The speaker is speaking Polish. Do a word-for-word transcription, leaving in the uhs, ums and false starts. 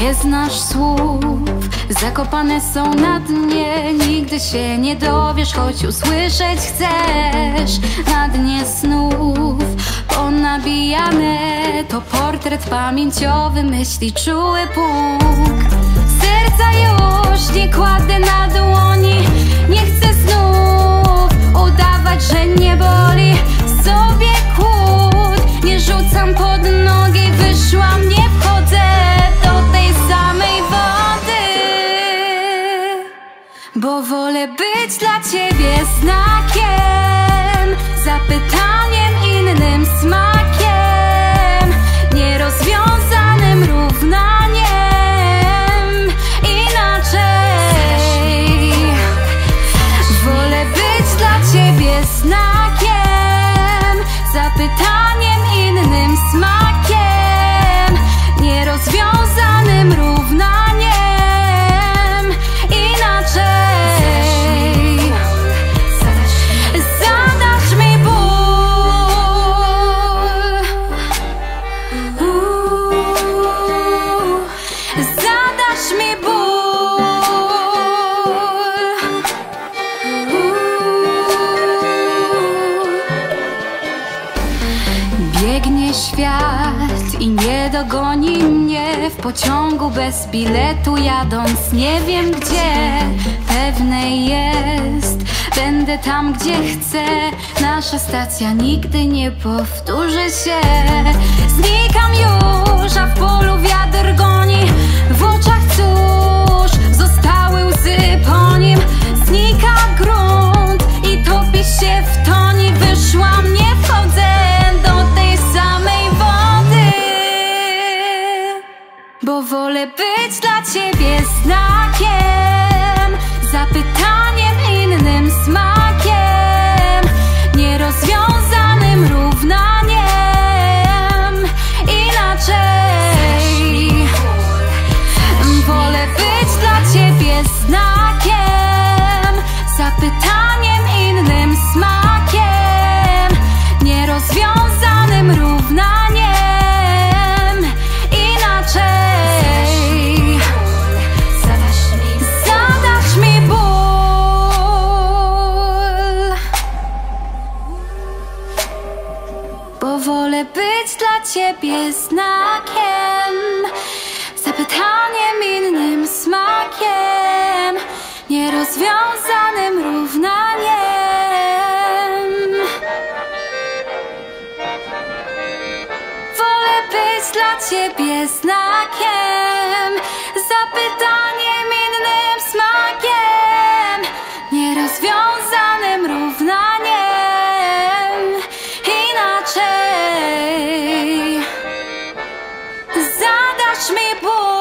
Nie znasz słów, zakopane są na dnie. Nigdy się nie dowiesz, choć usłyszeć chcesz. Na dnie snów ponabijane to portret pamięciowy, myśli czuły pług. Serca już nie kładę na dłoni. Nie chcę znów udawać, że nie boli. Sobie kłód nie rzucam pod nogi. Wyszłam, nie wchodzę do tej samej wody, bo wolę być dla ciebie znakiem, zapytaniem, innym smakiem, nierozwiązanym równaniem. Inaczej wolę być dla ciebie znakiem, zapytaniem, innym smakiem, nierozwiązanym równaniem. Inaczej zadasz mi ból, Uuu, zadasz mi ból, Uuu. Biegnie świat i nie dogoni mnie w pociągu bez biletu jadąc nie wiem gdzie. Pewne jest, będę tam gdzie chcę. Nasza stacja nigdy nie powtórzy się. Znikam już, a w polu wiatr goni. W oczach cóż, zostały łzy po nim. Znika grunt i topi się w toni. Wyszłam, nie wchodzę do tej samej wody, bo wolę być dla ciebie znakiem, zapytaniem, innym smakiem, nierozwiązanym równaniem. Inaczej wolę być dla ciebie znakiem, zapytaniem, innym smakiem, nierozwiązanym równaniem. Inaczej zadasz mi ból, bo wolę być dla ciebie znakiem, zapytaniem, innym smakiem, nierozwiązanym równaniem. Wolę być dla ciebie znakiem, zapytaniem, innym smakiem, nierozwiązanym równaniem. Inaczej zadasz mi ból.